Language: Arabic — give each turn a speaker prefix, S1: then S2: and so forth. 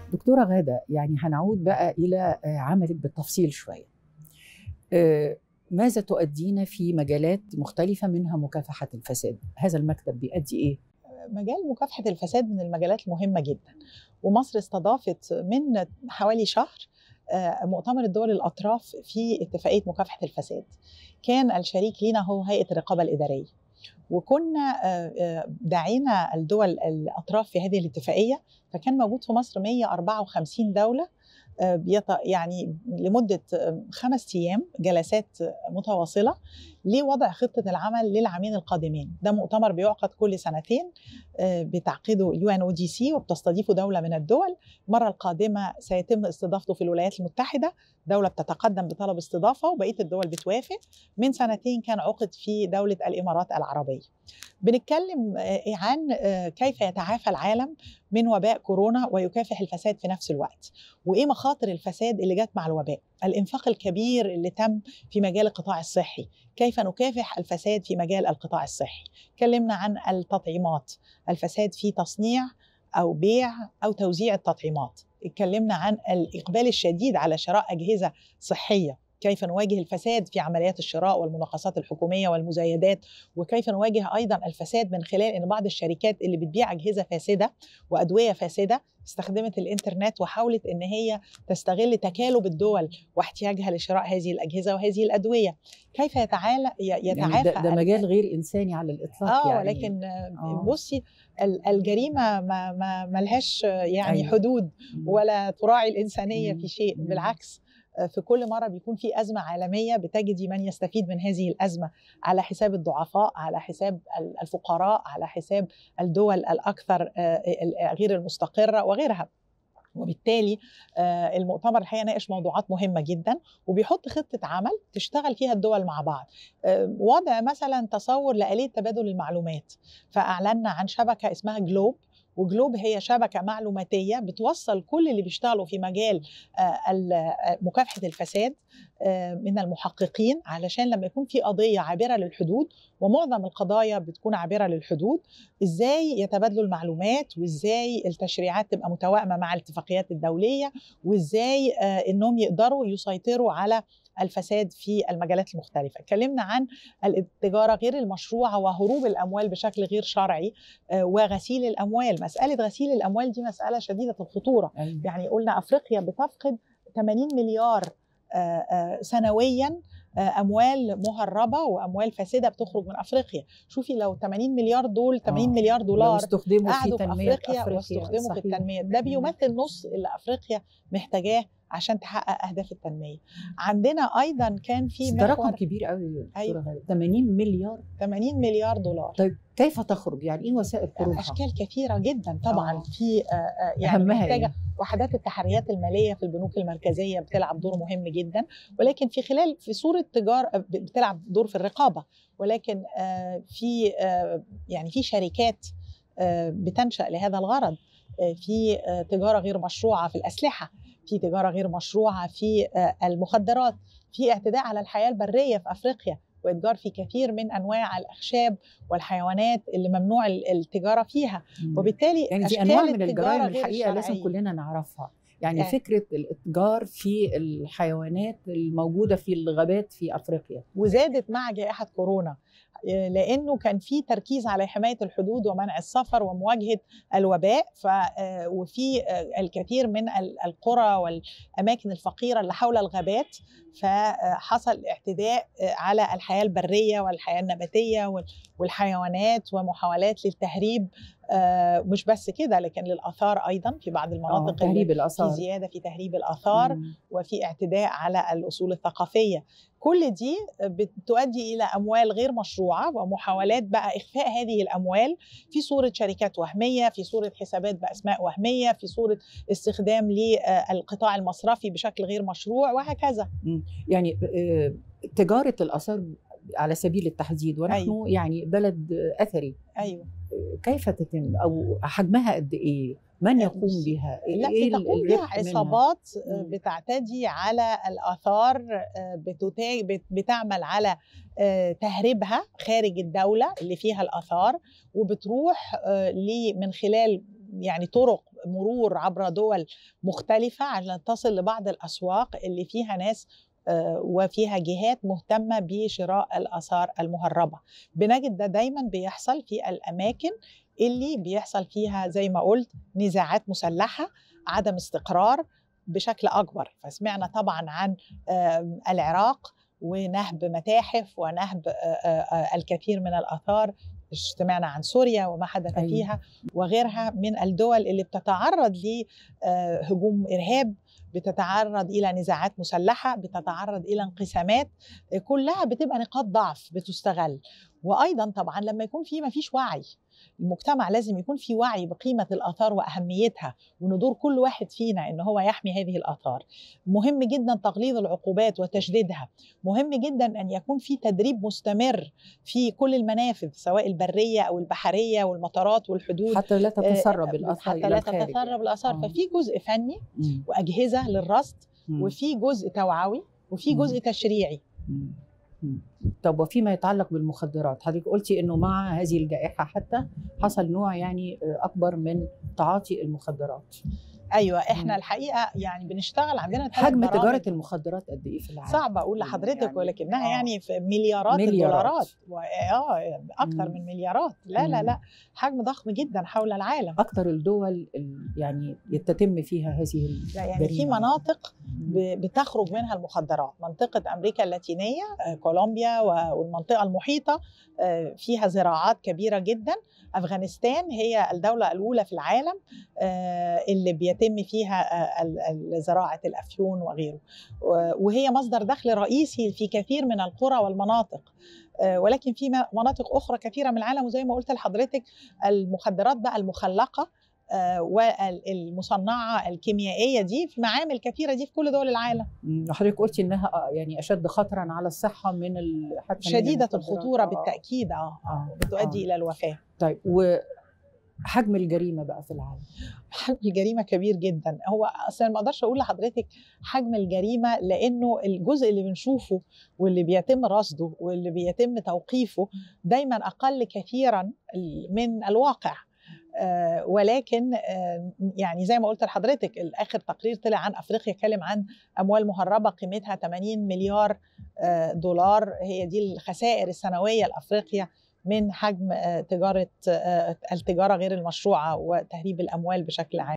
S1: دكتورة غادة، يعني هنعود بقى إلى عملك بالتفصيل شوية. ماذا تؤدين في مجالات مختلفة منها مكافحة الفساد؟ هذا المكتب بيؤدي إيه؟
S2: مجال مكافحة الفساد من المجالات المهمة جدا، ومصر استضافت من حوالي شهر مؤتمر الدول الأطراف في اتفاقية مكافحة الفساد. كان الشريك لنا هو هيئة الرقابة الإدارية، وكنا دعينا الدول الأطراف في هذه الاتفاقية، فكان موجود في مصر 154 دولة يعني لمدة 5 أيام جلسات متواصلة لوضع خطة العمل للعامين القادمين. ده مؤتمر بيعقد كل سنتين بتعقيده UNODC وبتستضيفه دولة من الدول. المرة القادمة سيتم استضافته في الولايات المتحدة، دولة بتتقدم بطلب استضافة وبقية الدول بتوافق. من سنتين كان عقد في دولة الإمارات العربية. بنتكلم عن كيف يتعافى العالم من وباء كورونا ويكافح الفساد في نفس الوقت، وإيه مخاطر الفساد اللي جت مع الوباء، الإنفاق الكبير اللي تم في مجال القطاع الصحي، كيف نكافح الفساد في مجال القطاع الصحي. اتكلمنا عن التطعيمات، الفساد في تصنيع أو بيع أو توزيع التطعيمات. اتكلمنا عن الإقبال الشديد على شراء أجهزة صحية، كيف نواجه الفساد في عمليات الشراء والمناقصات الحكومية والمزايدات، وكيف نواجه أيضا الفساد من خلال أن بعض الشركات اللي بتبيع أجهزة فاسدة وأدوية فاسدة استخدمت الإنترنت وحاولت أن هي تستغل تكالب الدول واحتياجها لشراء هذه الأجهزة وهذه الأدوية. كيف يتعافى
S1: يعني ده مجال غير إنساني على الإطلاق. يعني
S2: ولكن بصي الجريمة ما لهاش يعني حدود ولا تراعي الإنسانية في شيء، بالعكس في كل مرة بيكون في أزمة عالمية بتجدي من يستفيد من هذه الأزمة على حساب الضعفاء، على حساب الفقراء، على حساب الدول الأكثر غير المستقرة وغيرها. وبالتالي المؤتمر الحقيقة ناقش موضوعات مهمة جدا وبيحط خطة عمل تشتغل فيها الدول مع بعض. وضع مثلا تصور لآلية تبادل المعلومات، فأعلنا عن شبكة اسمها جلوب، وجلوب هي شبكة معلوماتية بتوصل كل اللي بيشتغلوا في مجال مكافحة الفساد من المحققين، علشان لما يكون في قضية عابرة للحدود، ومعظم القضايا بتكون عابرة للحدود، ازاي يتبادلوا المعلومات، وازاي التشريعات تبقى متوائمة مع الاتفاقيات الدولية، وازاي انهم يقدروا يسيطروا على الفساد في المجالات المختلفة. اتكلمنا عن التجارة غير المشروعة وهروب الأموال بشكل غير شرعي وغسيل الأموال. مسألة غسيل الأموال دي مسألة شديدة الخطورة. يعني قلنا أفريقيا بتفقد 80 مليار سنويا أموال مهربة وأموال فاسدة بتخرج من أفريقيا. شوفي لو 80 مليار دول 80 مليار دولار قعدوا في أفريقيا واستخدموا في التنمية، ده بيمثل نص اللي أفريقيا محتاجاه عشان تحقق أهداف التنمية. عندنا أيضا كان في
S1: ده رقم كبير قوي. أيوة. 80
S2: مليار دولار.
S1: طيب كيف تخرج؟ يعني إيه وسائل خروجها؟
S2: أشكال كثيرة جدا طبعا. في يعني محتاجة وحدات التحريات المالية في البنوك المركزية بتلعب دور مهم جدا، ولكن في صورة تجارة بتلعب دور في الرقابة، ولكن في يعني في شركات بتنشأ لهذا الغرض. في تجارة غير مشروعة في الأسلحة، في تجارة غير مشروعة في المخدرات، في اعتداء على الحياة البرية في أفريقيا، وإتجار في كثير من أنواع الأخشاب والحيوانات اللي ممنوع التجارة فيها. وبالتالي
S1: يعني دي أنواع من الجرائم الحقيقة لازم كلنا نعرفها. يعني فكرة الإتجار في الحيوانات الموجودة في الغابات في أفريقيا
S2: وزادت مع جائحة كورونا، لأنه كان في تركيز على حماية الحدود ومنع السفر ومواجهة الوباء. وفي الكثير من القرى والأماكن الفقيرة اللي حول الغابات، فحصل اعتداء على الحياة البرية والحياة النباتية والحيوانات ومحاولات للتهريب. مش بس كده، لكن للآثار أيضا في بعض المناطق
S1: تهريب الآثار،
S2: في زيادة في تهريب الآثار وفي اعتداء على الأصول الثقافية. كل دي بتؤدي إلى أموال غير مشروعة ومحاولات بقى إخفاء هذه الأموال في صورة شركات وهمية، في صورة حسابات بأسماء وهمية، في صورة استخدام للقطاع المصرفي بشكل غير مشروع، وهكذا.
S1: يعني تجارة الآثار على سبيل التحديد، ونحن يعني بلد أثري. كيف تتم أو حجمها قد إيه؟ من يقوم بها؟
S2: إيه تقوم بها عصابات بتعتدي على الآثار، بتعمل على تهريبها خارج الدولة اللي فيها الآثار، وبتروح من خلال يعني طرق مرور عبر دول مختلفة عشان تصل لبعض الأسواق اللي فيها ناس وفيها جهات مهتمة بشراء الآثار المهربة. بنجد ده دايما بيحصل في الأماكن اللي بيحصل فيها زي ما قلت نزاعات مسلحة، عدم استقرار بشكل أكبر. فسمعنا طبعا عن العراق ونهب متاحف ونهب الكثير من الآثار، سمعنا عن سوريا وما حدث فيها وغيرها من الدول اللي بتتعرض لهجوم إرهاب، بتتعرض إلى نزاعات مسلحة، بتتعرض إلى انقسامات، كلها بتبقى نقاط ضعف بتستغل. وأيضا طبعا لما يكون ما فيش وعي، المجتمع لازم يكون في وعي بقيمة الآثار وأهميتها وإن دور كل واحد فينا إن هو يحمي هذه الآثار. مهم جدا تغليظ العقوبات وتشديدها، مهم جدا أن يكون في تدريب مستمر في كل المنافذ سواء البرية أو البحرية والمطارات والحدود
S1: حتى لا تتسرب الآثار
S2: حتى لا تتسرب الآثار. ففي جزء فني وأجهزة للرصد، وفي جزء توعوي، وفي جزء تشريعي.
S1: طب وفيما يتعلق بالمخدرات، حضرتك قلتي انه مع هذه الجائحه حتى حصل نوع يعني اكبر من تعاطي المخدرات.
S2: ايوه، احنا الحقيقه يعني بنشتغل عندنا
S1: حجم تجاره المخدرات قد ايه في العالم؟
S2: صعب اقول لحضرتك يعني ولكنها يعني في مليارات الدولارات اكثر من مليارات. لا حجم ضخم جدا حول العالم.
S1: اكثر الدول يعني يتم فيها هذه
S2: يعني في مناطق بتخرج منها المخدرات، منطقه امريكا اللاتينيه، كولومبيا والمنطقه المحيطه فيها زراعات كبيره جدا. أفغانستان هي الدولة الأولى في العالم اللي بيتم فيها زراعة الأفيون وغيره، وهي مصدر دخل رئيسي في كثير من القرى والمناطق. ولكن في مناطق أخرى كثيرة من العالم، وزي ما قلت لحضرتك المخدرات بقى المخلقة والمصنعة الكيميائية دي في معامل كثيرة دي في كل دول العالم.
S1: حضرتك قلتي انها يعني اشد خطرا على الصحة من حتى
S2: شديدة الخطورة بالتأكيد بتؤدي إلى الوفاة.
S1: طيب وحجم الجريمة بقى في العالم؟
S2: حجم الجريمة كبير جدا. هو أصلا ما أقدرش أقول لحضرتك حجم الجريمة لأنه الجزء اللي بنشوفه واللي بيتم رصده واللي بيتم توقيفه دايما أقل كثيرا من الواقع. ولكن يعني زي ما قلت لحضرتك الآخر تقرير طلع عن أفريقيا اتكلم عن أموال مهربة قيمتها 80 مليار دولار، هي دي الخسائر السنوية لأفريقيا من حجم التجارة غير المشروعة وتهريب الأموال بشكل عام.